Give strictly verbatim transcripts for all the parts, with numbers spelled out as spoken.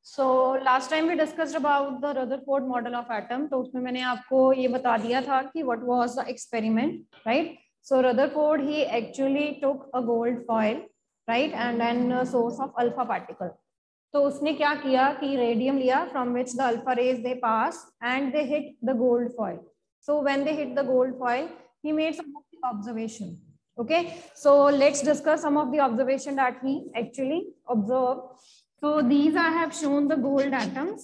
So last time we discussed about the Rutherford model of atom. तो उसमें मैंने आपको ये बता दिया था कि what was the experiment, right. So Rutherford he actually took a gold foil, right, and then source of alpha particle. तो उसने क्या किया कि रेडियम लिया from which the alpha rays they pass and they hit the gold foil. So when they hit the gold foil he made some of the observation. Okay, so let's discuss some of the observation that he actually observed. So these I have shown the gold atoms.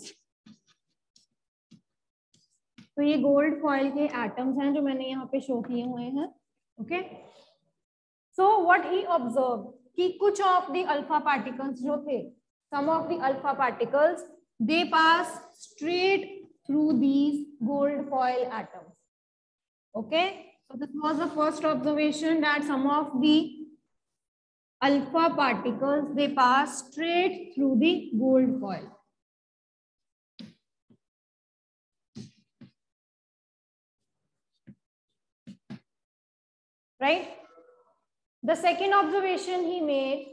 तो ये gold foil के atoms हैं जो मैंने यहाँ पे show किए हुए हैं. Okay, so what he observe कि कुछ ऑफ द अल्फा पार्टिकल्स जो थे, some of the alpha particles they pass straight through these gold foil atoms. Okay, so this was the first observation that some of the alpha particles they pass straight through the gold foil. Right? The second observation he made,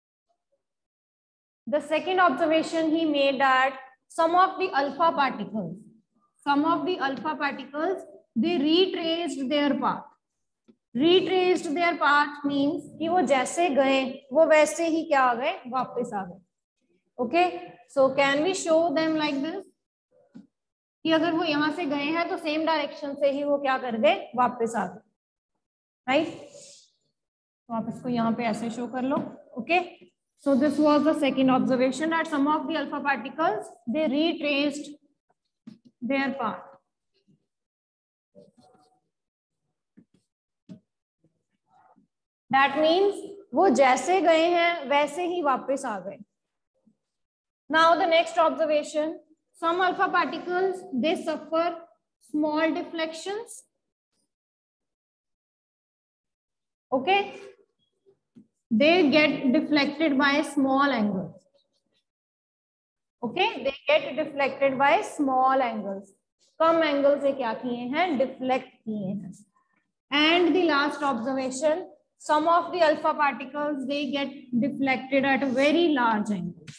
the second observation he made that some of the alpha particles, some of the alpha particles they retraced their path. Retraced their path means कि वो जैसे गए वो वैसे ही क्या आ गए, वापस आ गए. Okay, so can we show them like this कि अगर वो यहाँ से गए हैं तो सेम डायरेक्शन से ही वो क्या कर गए, वापस आ गए. राइट, तो आप इसको यहाँ पे ऐसे शो कर लो. Okay, so this was the second observation that some of the alpha particles they retraced their path. That means वो जैसे गए हैं वैसे ही वापस आ गए. Now the next observation, some alpha particles they suffer small deflections. Okay, they get deflected by small angles. Okay, they get deflected by small angles. कम एंगल से क्या किए हैं, डिफ्लेक्ट किए हैं. And the last observation, some of the alpha particles they get deflected at a very large angle.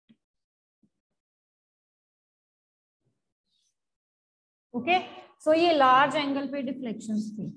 Okay, so ये large angle पे deflections थी.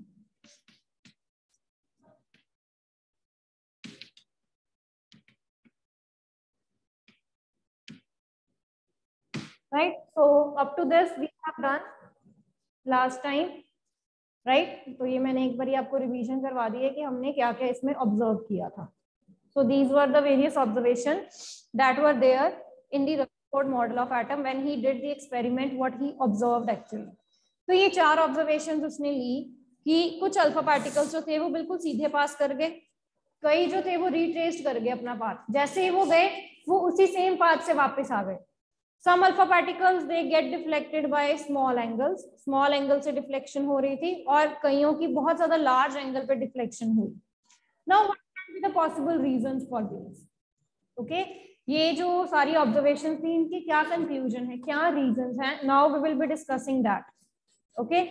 Right, so up to this we have done last time. Right right? तो ये मैंने एक बार आपको revision करवा दी है कि हमने क्या क्या इसमें ऑब्जर्व किया था. So these were the various observation that were there in the Rutherford model of atom when he did the experiment what he observed actually. तो ये चार ऑब्जर्वेशंस उसने ली कि कुछ अल्फा पार्टिकल्स जो थे वो बिल्कुल सीधे पास कर गए, कई जो थे वो रिट्रेस्ड कर गए अपना पाथ, जैसे ही वो गए वो उसी सेम पाथ से वापस आ गए. Some alpha particles they get deflected by small angles. Small angle से deflection हो रही थी और कईयों की बहुत ज़्यादा large angle पे deflection हुई. Now what can be the possible reasons for this? Okay, ये जो सारी observations थी इनकी क्या conclusion है, क्या reasons हैं? Now we will be discussing that. Okay.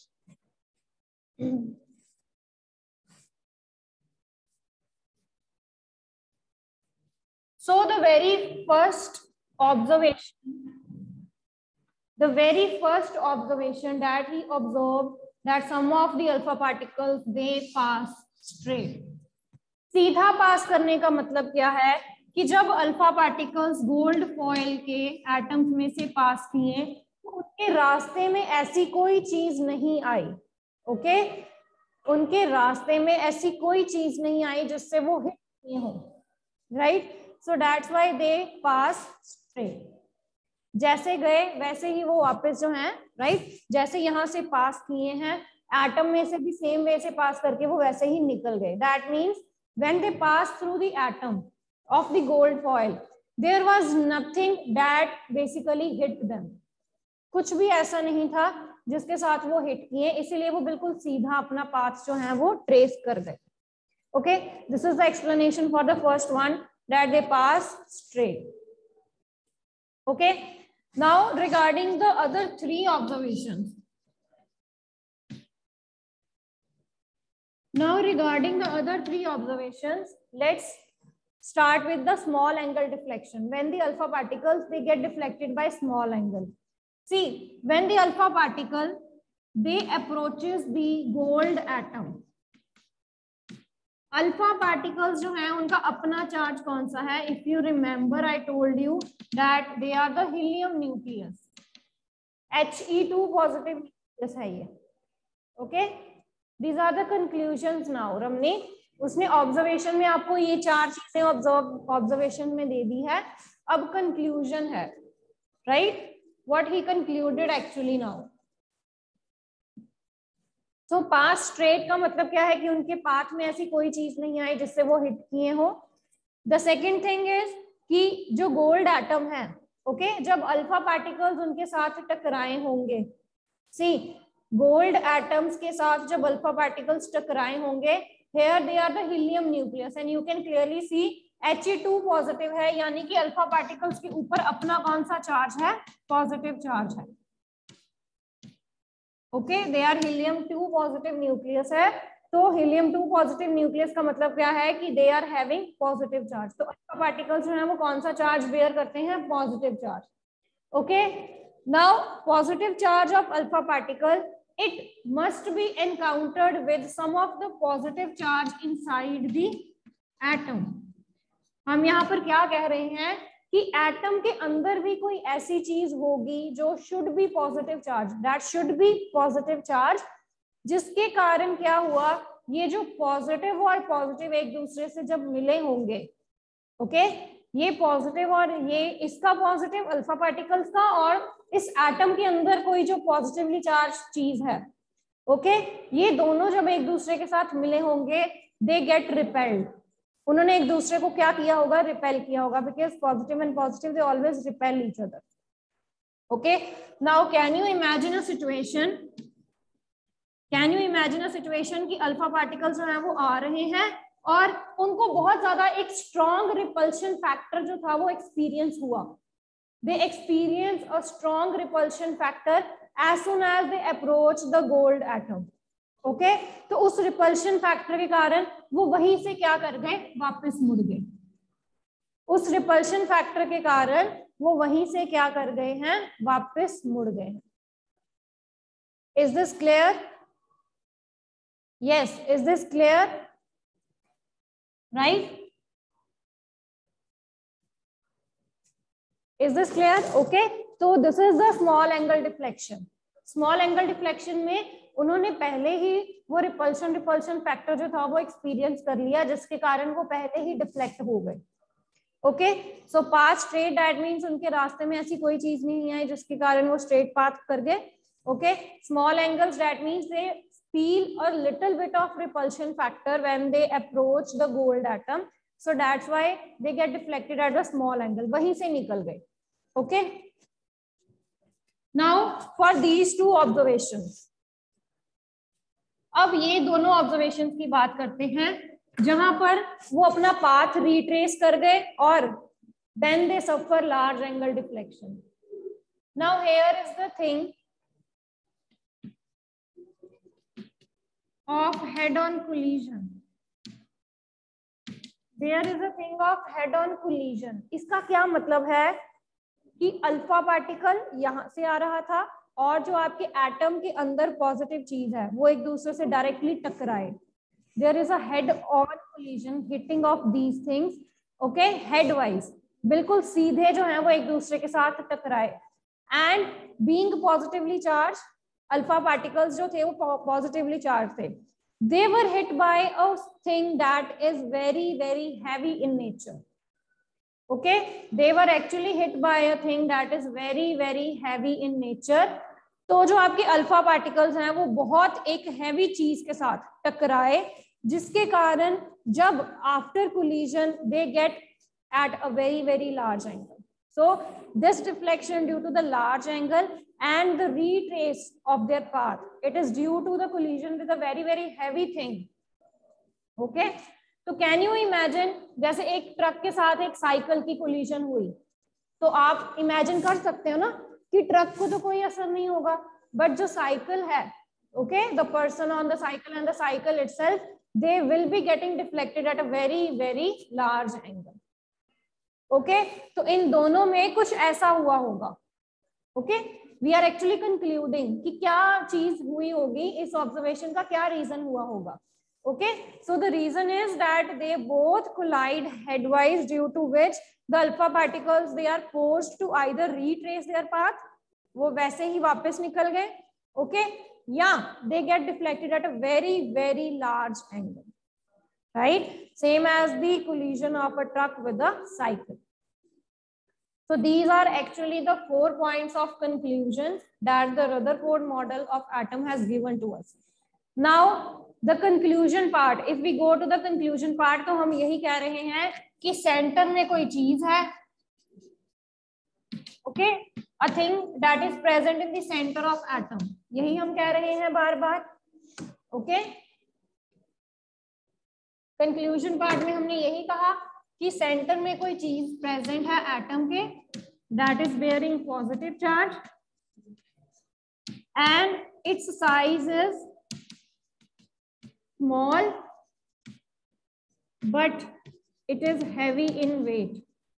So the very first observation, the very first observation that he observed that some of the alpha particles they pass straight. सीधा पास करने का मतलब क्या है कि जब अल्फा पार्टिकल्स गोल्ड फॉइल के atoms में से पास किए तो उनके रास्ते में ऐसी कोई चीज नहीं आई. ओके, उनके रास्ते में ऐसी कोई चीज नहीं आई जिससे वो हिट किए हो. Right, so that's why they pass straight. जैसे गए वैसे ही वो वापस जो हैं, राइट, जैसे यहाँ से पास किए हैं एटम में से भी सेम वे से पास करके वो वैसे ही निकल गए. That means when they pass through the atom of the gold foil, there was nothing that basically hit them. कुछ भी ऐसा नहीं था जिसके साथ वो हिट किए, इसीलिए वो बिल्कुल सीधा अपना पाथ जो है वो ट्रेस कर गए. Okay, this is the explanation for the first one, that they pass straight. Okay, now regarding the other three observations, now regarding the other three observations, let's start with the small angle deflection. When the alpha particles, they get deflected by small angle. See, when the alpha particle, they approaches the gold atom. Alpha particles जो हैं उनका अपना charge कौन सा है? If you remember I told you that they are the helium nucleus. H E two positive nucleus है ये. Okay, these are the conclusions. Now रमनी, उसने ऑब्जर्वेशन में आपको ये चार चीजें ऑब्जर्व ऑब्जर्वेशन में दे दी है. अब कंक्लूजन है, right? What he concluded actually now. तो पास स्ट्रेट का मतलब क्या है कि उनके पाथ में ऐसी कोई चीज नहीं आई जिससे वो हिट किए हो. द सेकेंड थिंग इज कि जो गोल्ड एटम है, ओके okay, जब अल्फा पार्टिकल्स उनके साथ टकराए होंगे, सी गोल्ड एटम्स के साथ जब अल्फा पार्टिकल्स टकराए होंगे, here they are the helium nucleus and you can clearly see H E two positive है, यानी कि अल्फा पार्टिकल्स के ऊपर अपना कौन सा चार्ज है? पॉजिटिव चार्ज है. Okay, they are helium two positive nucleus है. तो हीलियम टू पॉजिटिव न्यूक्लियस का मतलब क्या है कि they are having positive charge. तो अल्फा पार्टिकल्स जो है वो कौन सा चार्ज बेयर करते हैं? Positive charge. Okay, now positive charge of alpha particle, it must be encountered with some of the positive charge inside the atom. हम यहाँ पर क्या कह रहे हैं कि एटम के अंदर भी कोई ऐसी चीज होगी जो should be positive charge, that should be positive charge, जिसके कारण क्या हुआ, ये जो पॉजिटिव और पॉजिटिव एक दूसरे से जब मिले होंगे, ओके okay? ये पॉजिटिव और ये इसका पॉजिटिव अल्फा पार्टिकल्स का, और इस एटम के अंदर कोई जो पॉजिटिवली चार्ज चीज है, ओके okay? ये दोनों जब एक दूसरे के साथ मिले होंगे, दे गेट रिपेल्ड. उन्होंने एक दूसरे को क्या किया होगा? रिपेल किया होगा, because positive and positive they always repel each other. Okay, now can you imagine a situation, can you imagine a situation कि अल्फा पार्टिकल्स जो है वो आ रहे हैं और उनको बहुत ज्यादा एक स्ट्रॉन्ग रिपल्शन फैक्टर जो था वो एक्सपीरियंस हुआ. They experience a strong repulsion factor as soon as they approach the gold atom. Okay? तो उस repulsion factor के कारण वो वहीं से क्या कर गए? वापस मुड़ गए. उस repulsion factor के कारण वो वहीं से क्या कर गए हैं? वापस मुड़ गए हैं. Is this clear? Yes. Is this clear? Right? Is this clear? Okay. So this is the small angle deflection. Small angle deflection में उन्होंने पहले ही वो रिपल्शन रिपल्शन फैक्टर जो था वो एक्सपीरियंस कर लिया, जिसके कारण वो पहले ही डिफ्लेक्ट हो गए. Okay, so path straight, that means उनके रास्ते में ऐसी कोई चीज नहीं आई जिसके कारण वो स्ट्रेट पाथ कर गए. Okay, small angles, that means they feel a little bit of repulsion factor when they approach the gold atom, so that's why they get deflected at the small angle. वहीं से निकल गए. Okay, now for these two observations. अब ये दोनों observation की बात करते हैं जहां पर वो अपना पाथ रिट्रेस कर गए और then they suffer large angle deflection. Now here is the thing of head on collision. There is a thing of head on collision. इसका क्या मतलब है कि अल्फा पार्टिकल यहां से आ रहा था और जो आपके एटम के अंदर पॉजिटिव चीज है वो एक दूसरे से डायरेक्टली टकराए. There is a head on collision hitting of these things. Okay, head wise बिल्कुल सीधे जो है वो एक दूसरे के साथ टकराए. And being positively charge, alpha particles जो थे वो पॉजिटिवली चार्ज थे. They were hit by a thing that is very very heavy in nature. Okay, they were actually hit by a thing that is very very heavy in nature. तो जो आपके alpha particles हैं वो बहुत एक heavy चीज के साथ टकराए, जिसके कारण जब after collision they get at a very very large angle. So this deflection due to the large angle and the retrace of their path, it is due to the collision with a very very heavy thing. Okay, तो can you imagine जैसे एक truck के साथ एक cycle की collision हुई, तो आप इमेजिन कर सकते हो ना कि ट्रक को तो कोई असर नहीं होगा, बट जो साइकिल है, okay, the person on the cycle and the cycle itself, they will be getting deflected at a very very large angle. Okay okay? तो इन दोनों में कुछ ऐसा हुआ होगा. Okay, we are actually concluding कि क्या चीज हुई होगी, इस ऑब्जर्वेशन का क्या रीजन हुआ होगा. Okay, so the reason is that they both collide headwise due to which the alpha particles they are forced to either retrace their path, वो वैसे ही वापस निकल गए. ओके, या they get deflected at a very very large angle, right? Same as the collision of a truck with a cycle. So these are actually the four points of conclusion that the Rutherford model of atom has given to us. Now the conclusion part, if we go to the conclusion part, तो हम यही कह रहे हैं कि centre में कोई चीज है, okay, a thing that is present in the center of atom, यही हम कह रहे हैं बार बार. okay, कंक्लूजन पार्ट में हमने यही कहा कि सेंटर में कोई चीज प्रेजेंट है एटम के, that is bearing positive charge and its size is small but it is heavy in weight.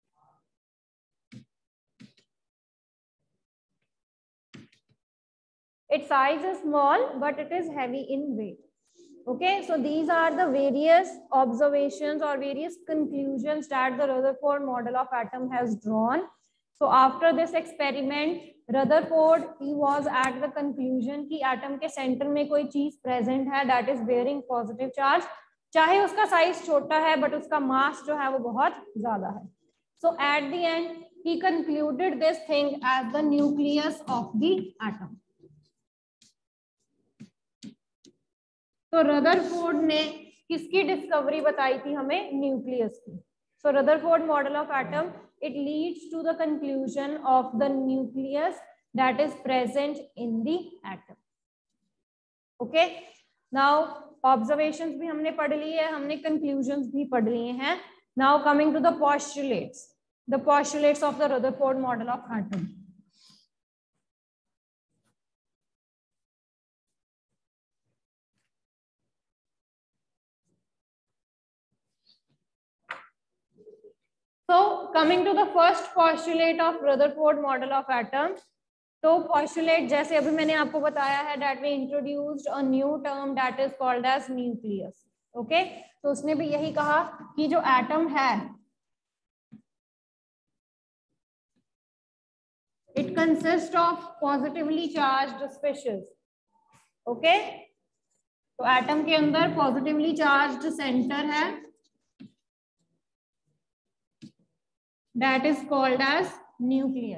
Its size is small but it is heavy in weight. Okay, so these are the various observations or various conclusions that the Rutherford model of atom has drawn. So after this experiment, Rutherford he was at the conclusion कि atom के center में कोई चीज present है that is bearing positive charge, चाहे उसका size छोटा है but उसका mass जो है वो बहुत ज्यादा है. So at the end he concluded this thing as the nucleus of the atom. तो रदरफोर्ड ने किसकी डिस्कवरी बताई थी हमें? न्यूक्लियस की. So Rutherford model of atom it leads to the conclusion of the nucleus that is present in the atom. Okay, now observations भी हमने पढ़ ली है, हमने कंक्लूजन्स भी पढ़ लिए हैं. Now coming to the postulates, the postulates of the Rutherford model of atom. So coming to the first postulate of Rutherford model of atom, तो postulate जैसे अभी मैंने आपको बताया है that we introduced a new term that is called as nucleus. Okay, तो उसने भी यही कहा कि जो atom है it consists of positively charged species. Okay, तो atom के अंदर positively charged center है that is called as nucleus.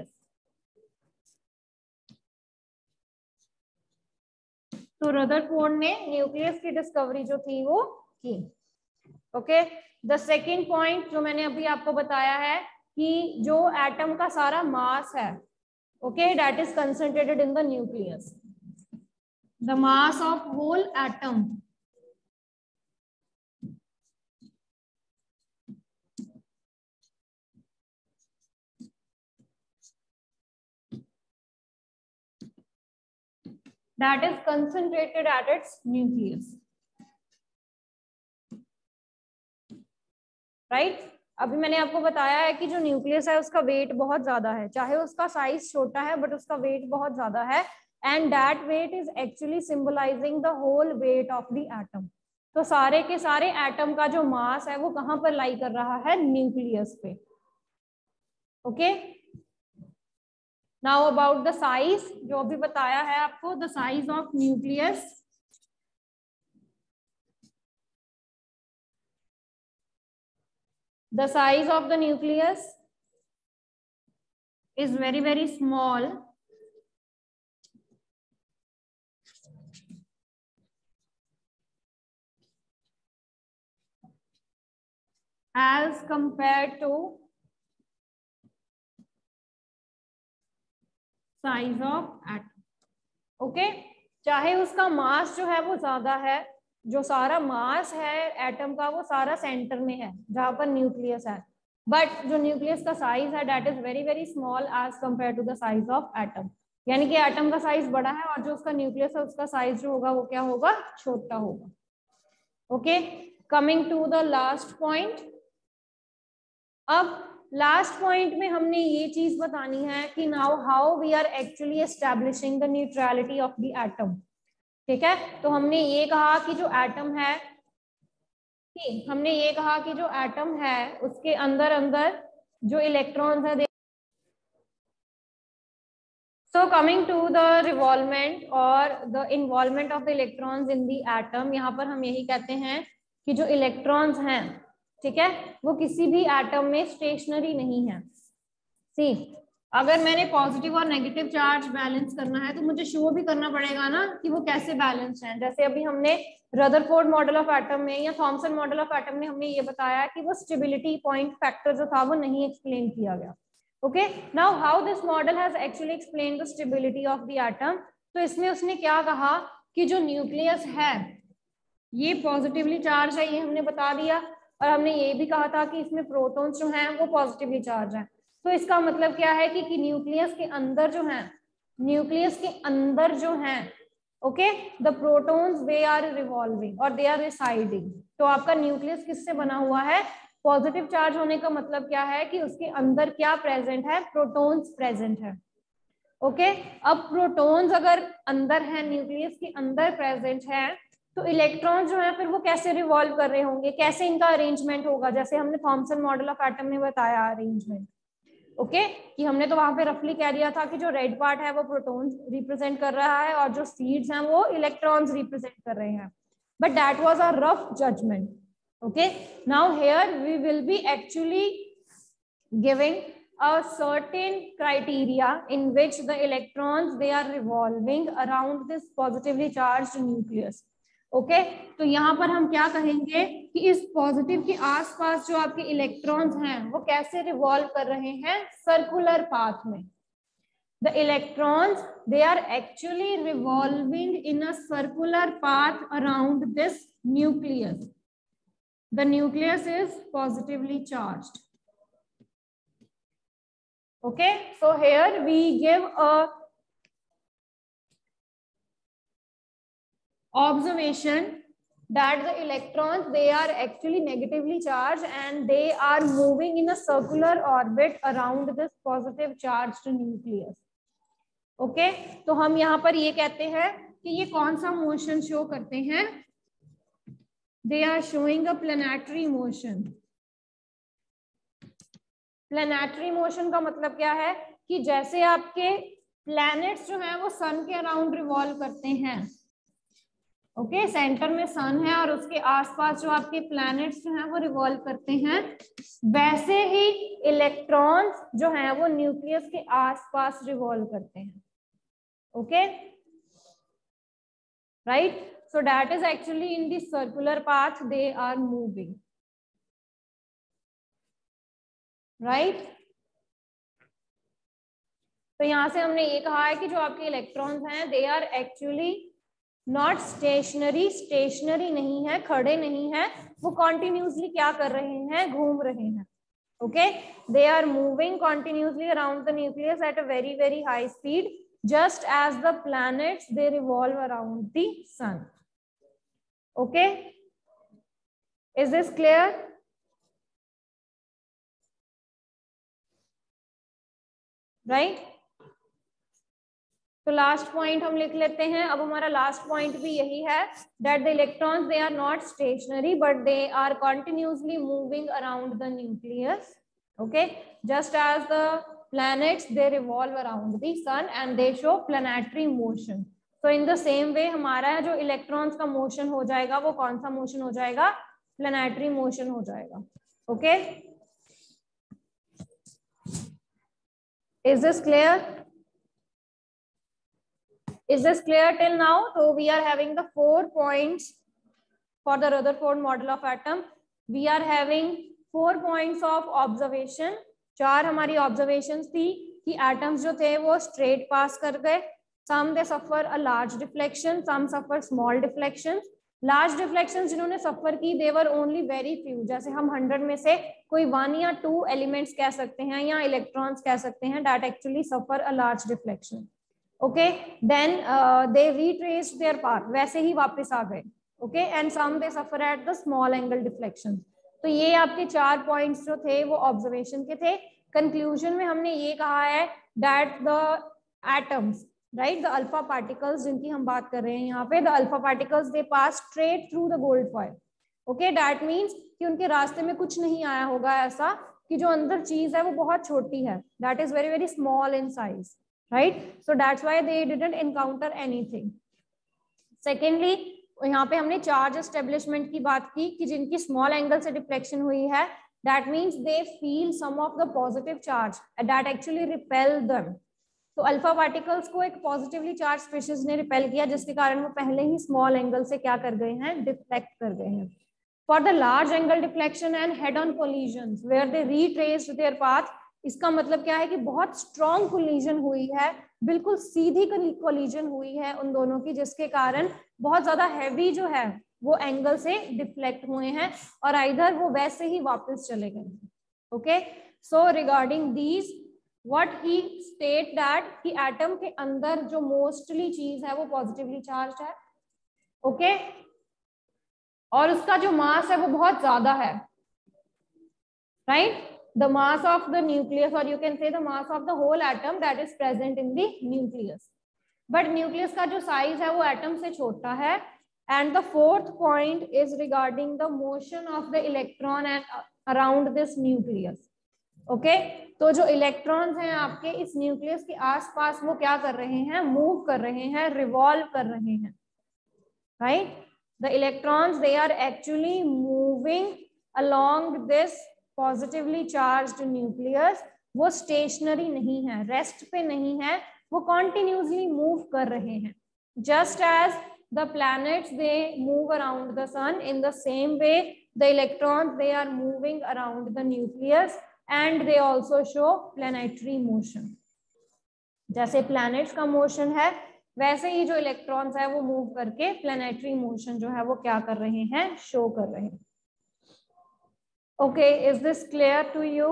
तो रदरफोर्ड ने न्यूक्लियस की डिस्कवरी जो थी वो की. ओके, द सेकेंड पॉइंट जो मैंने अभी आपको बताया है कि जो एटम का सारा मास है, okay, that is concentrated in the nucleus. The mass of whole atom that is concentrated at its nucleus. right? अभी मैंने आपको बताया है कि जो न्यूक्लियस है उसका वेट बहुत ज्यादा है, चाहे उसका साइज छोटा है बट उसका वेट बहुत ज्यादा है, and that weight is actually symbolising the whole weight of the atom. तो सारे के सारे एटम का जो मास है वो कहां पर लाई कर रहा है? न्यूक्लियस पे. Okay, now about the size, जो अभी बताया है आपको, the size of nucleus. The size of the nucleus is very very small as compared to size of atom. Okay, चाहे उसका मास जो है वो ज्यादा है, जो सारा मास है एटम का वो सारा सेंटर में है जहां पर न्यूक्लियस है, बट जो न्यूक्लियस का साइज है that is very very small as compare to the size of atom. यानी कि एटम का साइज बड़ा है और जो उसका न्यूक्लियस है उसका साइज जो होगा वो क्या होगा? छोटा होगा. Okay, coming to the last point. अब लास्ट पॉइंट में हमने ये चीज बतानी है कि now how we are actually establishing the neutrality of the atom. ठीक है, तो हमने ये कहा कि जो एटम है, हमने ये कहा कि जो एटम है उसके अंदर अंदर जो इलेक्ट्रॉन्स है, so coming to the revolvement और the involvement of the electrons in the atom, यहाँ पर हम यही कहते हैं कि जो इलेक्ट्रॉन्स हैं, ठीक है, वो किसी भी एटम में स्टेशनरी नहीं है। सी, अगर मैंने पॉजिटिव और नेगेटिव चार्ज बैलेंस करना है तो मुझे शो भी करना पड़ेगा ना कि वो कैसे बैलेंस हैं। जैसे अभी हमने रदरफोर्ड मॉडल ऑफ एटम में या थॉमसन मॉडल ऑफ एटम में हमने ये बताया कि वो स्टेबिलिटी पॉइंट फैक्टर जो था वो नहीं एक्सप्लेन किया गया। Okay, now how this model has actually explain the stability of the atom. तो इसमें उसने क्या कहा कि जो न्यूक्लियस है ये पॉजिटिवली चार्ज है, ये हमने बता दिया, और हमने ये भी कहा था कि इसमें प्रोटॉन्स जो हैं वो पॉजिटिवली चार्ज हैं। तो इसका मतलब क्या है कि, कि न्यूक्लियस के अंदर जो है, न्यूक्लियस के अंदर जो है, okay, the protons they are revolving और दे आर रिसाइडिंग। तो आपका न्यूक्लियस किससे बना हुआ है? पॉजिटिव चार्ज होने का मतलब क्या है कि उसके अंदर क्या प्रेजेंट है? प्रोटॉन्स प्रेजेंट है। ओके, अब प्रोटॉन्स अगर अंदर है, न्यूक्लियस के अंदर प्रेजेंट है, तो इलेक्ट्रॉन जो है फिर वो कैसे रिवॉल्व कर रहे होंगे, कैसे इनका अरेंजमेंट होगा? जैसे हमने थॉमसन मॉडल ऑफ एटम में बताया अरेंजमेंट। Okay okay? कि हमने तो वहां पे रफली कह दिया था कि जो रेड पार्ट है वो प्रोटॉन्स रिप्रेजेंट कर रहा है और जो सीड्स हैं वो इलेक्ट्रॉन्स रिप्रेजेंट कर रहे हैं, but that was a rough judgement. Okay, now here we will be actually giving a certain criteria in which the electrons they are revolving around this positively charged nucleus. Okay okay? तो यहाँ पर हम क्या कहेंगे कि इस positive के आसपास जो आपके इलेक्ट्रॉन्स हैं वो कैसे रिवॉल्व कर रहे हैं? सर्कुलर पाथ में। The electrons they are actually revolving in a circular path around this nucleus. The nucleus is positively charged. Okay, so here we give a observation that the electrons they are actually negatively charged and they are moving in a circular orbit around this positive charged nucleus. Okay, तो हम यहाँ पर ये कहते हैं कि ये कौन सा मोशन शो करते हैं? They are showing a planetary motion. Planetary motion का मतलब क्या है कि जैसे आपके प्लैनेट्स जो हैं वो सन के अराउंड रिवॉल्व करते हैं। Okay okay? सेंटर में सन है और उसके आसपास जो आपके प्लैनेट्स जो हैं वो रिवॉल्व करते हैं, वैसे ही इलेक्ट्रॉन्स जो हैं वो न्यूक्लियस के आसपास रिवॉल्व करते हैं। Okay, right, so that is actually in the circular path they are moving, right right? तो यहां से हमने ये कहा है कि जो आपके इलेक्ट्रॉन्स हैं they are actually not stationary, stationary नहीं है, खड़े नहीं है, वो कॉन्टिन्यूसली क्या कर रहे हैं? घूम रहे हैं। Okay, they are moving continuously around the nucleus at a very very high speed, just as the planets they revolve around the sun. Okay, is this clear? Right right? तो लास्ट पॉइंट हम लिख लेते हैं। अब हमारा last point भी यही है, that the electrons they are not stationary but they are continuously moving around the nucleus. Okay, just as the planets they revolve around the sun and they show planetary motion. तो in the same वे हमारा जो electrons का motion हो जाएगा वो कौन सा motion हो जाएगा? प्लैनेटरी मोशन हो जाएगा। Okay, is this clear? Is this clear till now? So we are having the four points for the Rutherford model of atom. We are having four points of observation. चार हमारी observations थी कि atoms जो थे वो straight pass कर गए. Some they suffer a large deflection, some suffer small deflections. Large deflections जिन्होंने suffer की they were only very few. जैसे हम hundred में से कोई one या two elements कह सकते हैं या electrons कह सकते हैं that actually suffer a large deflection. Okay, then they retraced their path, वैसे ही वापस आ गए। Okay, and some they suffer at the small angle deflection. तो ये आपके चार पॉइंट्स जो थे वो ऑब्जर्वेशन के थे। कंक्लूजन में हमने ये कहा है that the atoms, right, the alpha particles जिनकी हम बात कर रहे हैं यहाँ पे, the alpha particles they pass straight through the gold foil. Okay, that means कि उनके रास्ते में कुछ नहीं आया होगा ऐसा कि जो अंदर चीज है वो बहुत छोटी है, that is very very small in size, right, so that's why they didn't encounter anything. Secondly, यहाँ पे हमने चार्ज एस्टेब्लिशमेंट की बात की कि जिनकी स्मॉल एंगल से डिफ्लेक्शन हुई है, that means they feel some of the positive charge that actually repel them. तो अल्फा पार्टिकल्स को एक पॉजिटिवली चार्ज स्पीशीज ने रिपेल किया, जिसके कारण वो पहले ही स्मॉल एंगल से क्या कर गए हैं, डिफ्लेक्ट कर गए हैं। For the large angle deflection and head on collisions where they retraced their path, इसका मतलब क्या है कि बहुत स्ट्रॉन्ग कोलिजन हुई है, बिल्कुल सीधी कोलिजन हुई है उन दोनों की, जिसके कारण बहुत ज्यादा हैवी जो है वो एंगल से डिफ्लेक्ट हुए हैं और इधर वो वैसे ही वापस चले गए। Okay, so regarding these what he state that कि एटम के अंदर जो मोस्टली चीज है वो पॉजिटिवली चार्ज है। ओके, और उसका जो मास है वो बहुत ज्यादा है, right, the mass of the nucleus, or you can say the mass of the whole atom that is present in the nucleus, but nucleus का जो size है वो atom से छोटा है। and the fourth point is regarding the motion of the electron and around this nucleus। okay, तो जो electrons हैं आपके इस nucleus के आसपास वो क्या कर रहे हैं, move कर रहे हैं, revolve कर रहे हैं, right, the electrons they are actually moving along this positively charged nucleus, वो स्टेशनरी नहीं है, रेस्ट पे नहीं है, वो कॉन्टिन्यूसली मूव कर रहे हैं। Just as the planets they move around the sun, in the same way the electrons they are moving around the nucleus and they also show planetary motion. जैसे प्लैनेट्स का motion है वैसे ही जो electrons है वो मूव करके planetary motion जो है वो क्या कर रहे हैं, शो कर रहे हैं। Okay, is this clear to you?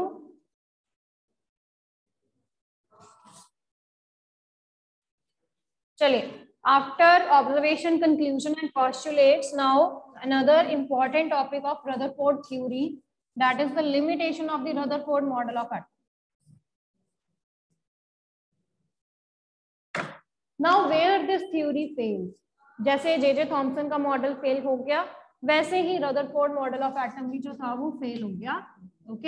चलिए, after observation, conclusion and postulates, now another important topic of Rutherford theory, that is the limitation of the Rutherford model of atom. Now where this theory fails, जैसे J J Thomson का model fail हो गया वैसे ही Rutherford model of atom भी जो था वो फेल हो गया। ओके,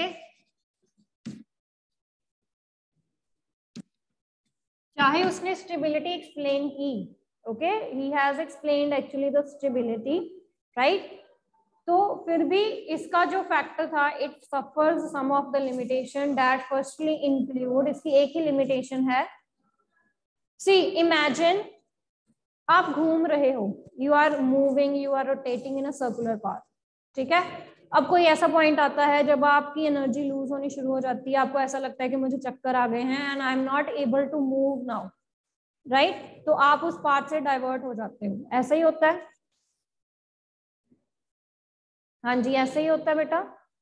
चाहे उसने स्टेबिलिटी एक्सप्लेन की, okay, he has explained actually the stability, right, तो फिर भी इसका जो फैक्टर था it suffers some of the limitation that firstly include, इसकी एक ही लिमिटेशन है, सी इमेजिन आप घूम रहे हो, you are moving, you are rotating in a circular path, ठीक है, अब कोई ऐसा पॉइंट आता है जब आपकी एनर्जी लूज होनी शुरू हो जाती है, आपको ऐसा लगता है कि मुझे चक्कर आ गए हैं and I am not able to move now, right, तो आप उस पाथ से डाइवर्ट हो जाते हो, ऐसा ही होता है, हाँ जी ऐसे ही होता है बेटा।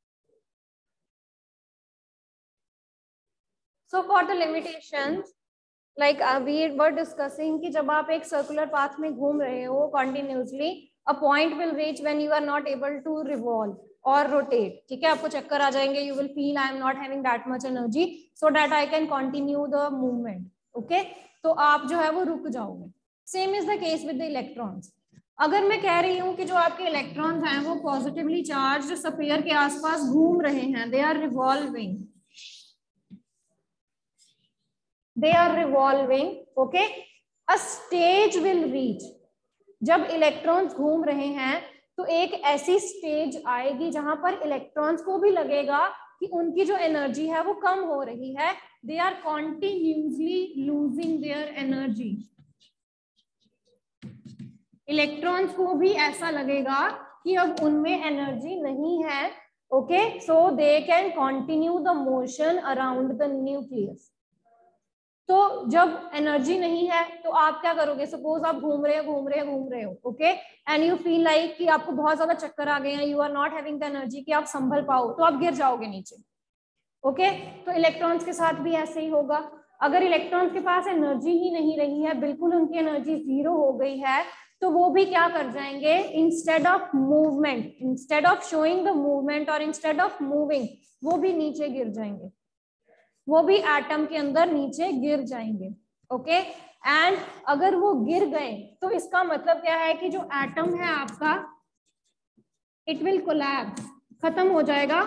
So for the limitations like we were discussing कि जब आप एक सर्कुलर पाथ में घूम रहे हो continuously, a point will reach when you are not able to revolve और रोटेट, ठीक है, आपको चक्कर आ जाएंगे, you will feel I am not having that much energy so that I can continue the movement, okay, तो आप जो है वो रुक जाओगे। Same is the case with the electrons. अगर मैं कह रही हूँ कि जो आपके इलेक्ट्रॉन्स हैं वो पॉजिटिवली चार्ज स्फीयर के आसपास घूम रहे हैं, they are revolving, they are revolving, okay, a stage will reach, जब इलेक्ट्रॉन्स घूम रहे हैं तो एक ऐसी स्टेज आएगी जहां पर इलेक्ट्रॉन्स को भी लगेगा कि उनकी जो एनर्जी है वो कम हो रही है, they are continuously losing their energy, electrons को भी ऐसा लगेगा कि अब उनमें एनर्जी नहीं है, okay, so they can continue the motion around the nucleus. तो जब एनर्जी नहीं है तो आप क्या करोगे, सपोज आप घूम रहे हो घूम रहे हो घूम रहे हो, okay, and you feel like कि आपको बहुत ज्यादा चक्कर आ गए हैं, you are not having the energy कि आप संभल पाओ, तो आप गिर जाओगे नीचे, ओके, तो इलेक्ट्रॉन्स के साथ भी ऐसे ही होगा। अगर इलेक्ट्रॉन्स के पास एनर्जी ही नहीं रही है, बिल्कुल उनकी एनर्जी जीरो हो गई है, तो वो भी क्या कर जाएंगे, instead of movement, instead of showing the movement और इंस्टेड ऑफ मूविंग, वो भी नीचे गिर जाएंगे, वो भी एटम के अंदर नीचे गिर जाएंगे। ओके, एंड अगर वो गिर गए तो इसका मतलब क्या है कि जो एटम है आपका, इट विल कोलैप्स, खत्म हो जाएगा,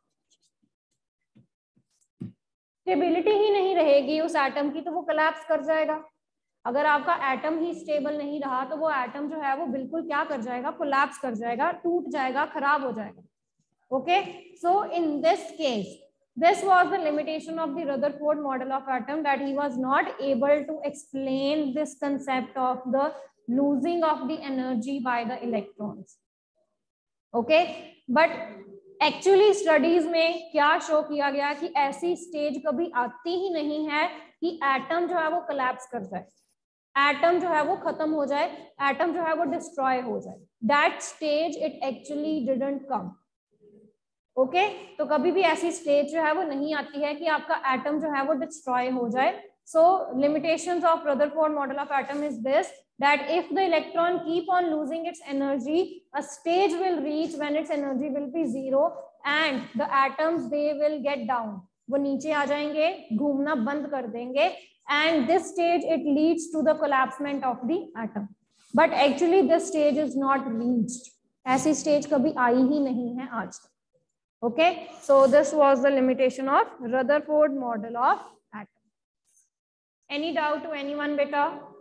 स्टेबिलिटी ही नहीं रहेगी उस एटम की, तो वो कोलैप्स कर जाएगा। अगर आपका एटम ही स्टेबल नहीं रहा तो वो एटम जो है वो बिल्कुल क्या कर जाएगा, कोलैप्स कर जाएगा, टूट जाएगा, खराब हो जाएगा। Okay, so in this case this was the limitation of the Rutherford model of atom, that he was not able to explain this concept of the losing of the energy by the electrons. Okay, but actually studies में क्या show किया गया कि ऐसी stage कभी आती ही नहीं है कि एटम जो है वो कोलैप्स कर जाए, एटम जो है वो खत्म हो जाए, एटम जो है वो डिस्ट्रॉय हो जाए। That stage it actually didn't come. Okay, तो कभी भी ऐसी स्टेज जो है वो नहीं आती है कि आपका एटम जो है वो डिस्ट्रॉय हो जाए। So limitations of Rutherford model of atom is this, that if the electron keep on losing its energy, a stage will reach when its energy will be zero and the atoms they will get down, वो नीचे आ जाएंगे, घूमना बंद कर देंगे, and this stage it leads to the collapsement of the atom, but actually this stage is not reached, ऐसी stage कभी आई ही नहीं है आज तक। Okay, so this was the limitation of Rutherford model of atom. Any doubt to anyone, beta?